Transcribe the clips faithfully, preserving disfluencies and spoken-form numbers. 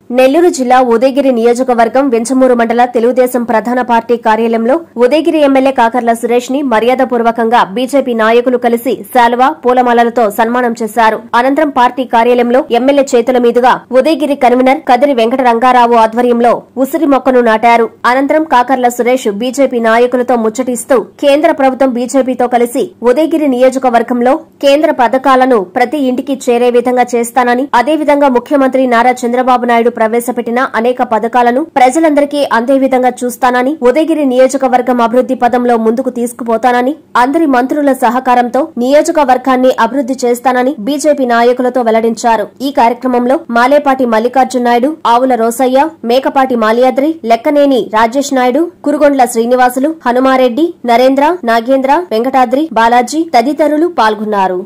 నెల్లూరు జిల్లా ఉదయగిరి నియోజకవర్గం వెంచమూరు మండల తెలుగుదేశం ప్రధాన పార్టీ కార్యాలయంలో ఉదయగిరి ఎమ్మెల్యే కాకర్ల సురేష్ ని మర్యాదపూర్వకంగా బీజేపీ నాయకులు కలిసి శాలువా పూలమాలలతో సన్మానం చేశారు. అనంతరం పార్టీ కార్యాలయంలో ఎమ్మెల్యే చేతుల మీదుగా ఉదయగిరి కన్వీనర్ కదిరి వెంకట రంగారావు ఆధ్వర్యంలో ఉసిరి మొక్కను నాటారు. అనంతరం కాకర్ల సురేష్ బీజేపీ నాయకులతో ముచ్చటిస్తూ కేంద్ర ప్రభుత్వం బీజేపీతో కలిసి ఉదయగిరి నియోజకవర్గంలో కేంద్ర పథకాలను ప్రతి ఇంటికి చేరే విధంగా చేస్తానని, అదేవిధంగా ముఖ్యమంత్రి నారా చంద్రబాబు నాయుడు ప్రవేశపెట్టిన అనేక పథకాలను ప్రజలందరికీ అందే విధంగా చూస్తానని, ఉదయగిరి నియోజకవర్గం అభివృద్ది పదంలో ముందుకు తీసుకుపోతానని, అందరి మంత్రుల సహకారంతో నియోజకవర్గాన్ని అభివృద్ది చేస్తానని బీజేపీ నాయకులతో వెల్లడించారు. ఈ కార్యక్రమంలో మాలేపాటి మల్లికార్జున నాయుడు, ఆవుల రోసయ్య, మేకపాటి మాలియాద్రి, లెక్కనేని రాజేష్ నాయుడు, కురుగొండ్ల శ్రీనివాసులు, హనుమారెడ్డి, నరేంద్ర, నాగేంద్ర, వెంకటాద్రి, బాలాజీ తదితరులు పాల్గొన్నారు.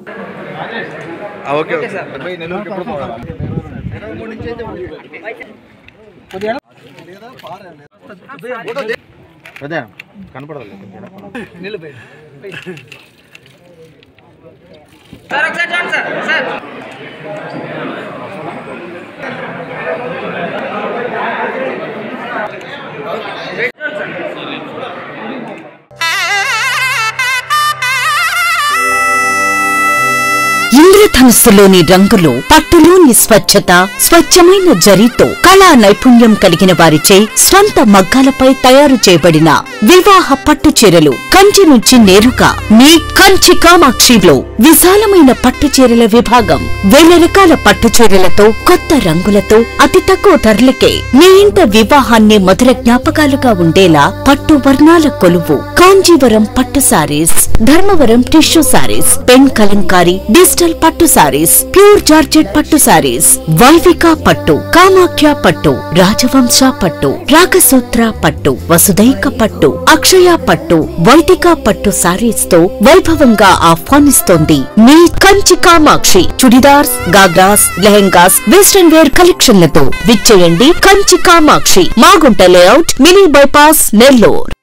ఇంద్రధనుస్సులోని రంగులు, పట్టులోని స్వచ్ఛత, స్వచ్ఛమైన జరీతో కళా నైపుణ్యం కలిగిన వారిచే స్వంత మగ్గాలపై తయారు చేయబడిన వివాహ పట్టు చీరలు కంచి నుంచి నేరుగా మీ కంచి కామాక్షిలో విశాలమైన పట్టు చీరల విభాగం. వేల రకాల పట్టు చీరలతో, కొత్త రంగులతో, అతి తక్కువ ధరలకే మీ ఇంట వివాహాన్ని మధుర జ్ఞాపకాలుగా ఉండేలా పట్టు వర్ణాల కొలువు కాంజీవరం పట్టు sarees, Dharmavaram tissue sarees, pen Kalamkari, digital పట్టు సారీస్, ప్యూర్ జార్జెట్ పట్టు సారీస్, వైవిక పట్టు, కామాఖ్య పట్టు, రాజవంశ పట్టు, రాగసూత్ర పట్టు, వసుదైక పట్టు, అక్షయ పట్టు, వైదిక పట్టు సారీస్ తో వైభవంగా ఆహ్వానిస్తోంది మీ కంచి కామాక్షి. చుడిదార్స్, గాగ్రాస్, లెహెంగాస్, వెస్టర్న్ వేర్ కలెక్షన్లతో విచ్చేయండి Kanchi Kamakshi, Magunta layout, mini bypass, Nellore.